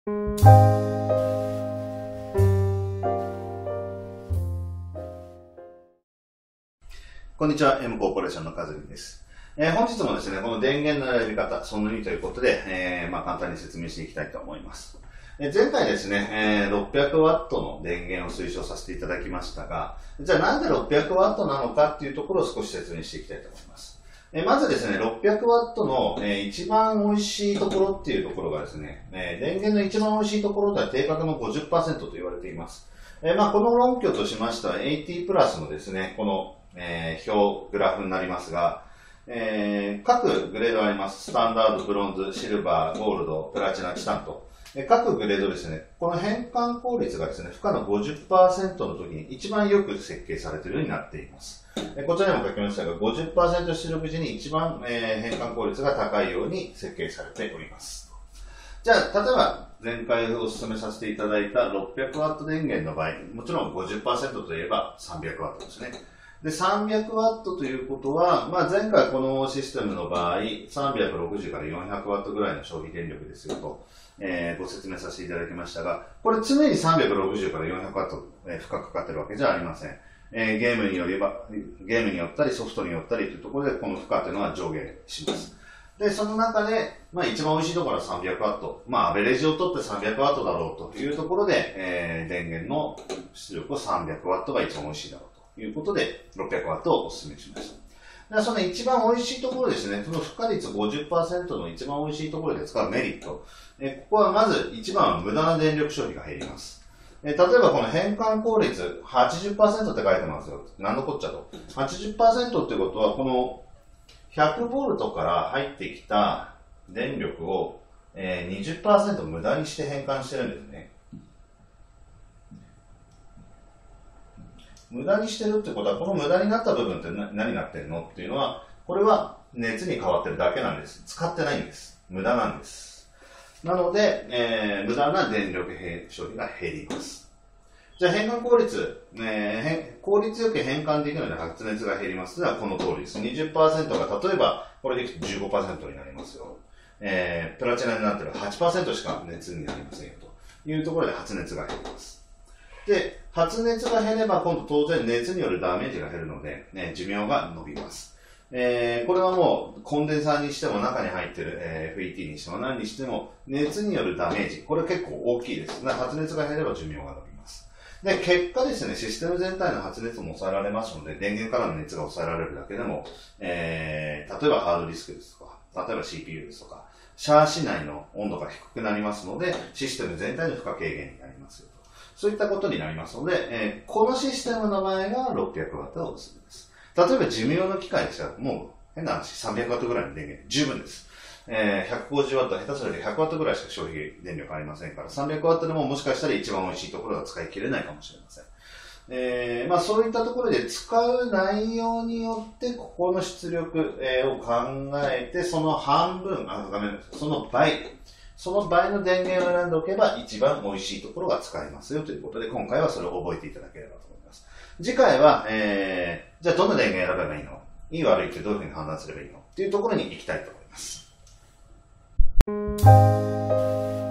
こんにちは、M コーポレーションの和美です。本日もですね、この電源の選び方、その2ということで、簡単に説明していきたいと思います。前回ですね、600W の電源を推奨させていただきましたが、じゃあなんで 600W なのかっていうところを少し説明していきたいと思います。まずですね、600W の一番美味しいところっていうところがですね、電源の一番美味しいところでは定格の 50% と言われています。この論拠としましては AT プラスのですね、この表、グラフになりますが、各グレードあります。スタンダード、ブロンズ、シルバー、ゴールド、プラチナ、チタンと。各グレードですね、この変換効率がですね、負荷の 50% の時に一番よく設計されているようになっています。こちらにも書きましたが、50% 出力時に一番変換効率が高いように設計されております。じゃあ、例えば、前回お勧めさせていただいた 600W 電源の場合、もちろん 50% といえば 300W ですね。で、300W ということは、前回このシステムの場合、360から 400W ぐらいの消費電力ですよと、ご説明させていただきましたが、これ常に360から 400W、負荷かかってるわけじゃありません。ゲームによったりソフトによったりというところで、この負荷というのは上下します。で、その中で、一番美味しいところは 300W。アベレージを取って 300W だろうというところで、電源の出力を 300W が一番美味しいだろうということで、600W をお勧めしました。でその一番美味しいところですね、その負荷率 50% の一番美味しいところで使うメリット。ここはまず一番は無駄な電力消費が減ります。例えばこの変換効率 80% って書いてますよ。何のこっちゃと。80% ってことは、この 100V から入ってきた電力を 20% 無駄にして変換してるんですね。無駄にしてるってことは、この無駄になった部分って何になってるのっていうのは、これは熱に変わってるだけなんです。使ってないんです。無駄なんです。なので、無駄な電力消費が減ります。じゃあ変換効率、効率よく変換できるので発熱が減ります。ではこの通りです。20% が例えば、これできて 15% になりますよ。プラチナになってる 8% しか熱になりませんよというところで発熱が減ります。で、発熱が減れば今度当然熱によるダメージが減るので、寿命が伸びます。これはもうコンデンサーにしても中に入っている、FET にしても何にしても熱によるダメージ、これ結構大きいです。発熱が減れば寿命が伸びます。で、結果ですね、システム全体の発熱も抑えられますので、電源からの熱が抑えられるだけでも、例えばハードディスクですとか、例えば CPU ですとか、シャーシ内の温度が低くなりますので、システム全体の負荷軽減になりますよと。そういったことになりますので、このシステムの場合が 600W がおすすめです。例えば寿命の機械でしたら、もう変な話、300W ぐらいの電源十分です。150W、下手すると 100W ぐらいしか消費電力ありませんから、300W でももしかしたら一番美味しいところが使い切れないかもしれません。そういったところで使う内容によって、ここの出力、を考えて、その半分、その倍の電源を選んでおけば一番美味しいところが使えますよということで、今回はそれを覚えていただければと思います。次回は、じゃあどんな電源を選べばいいの？いい悪いってどういうふうに判断すればいいのっていうところに行きたいと思います。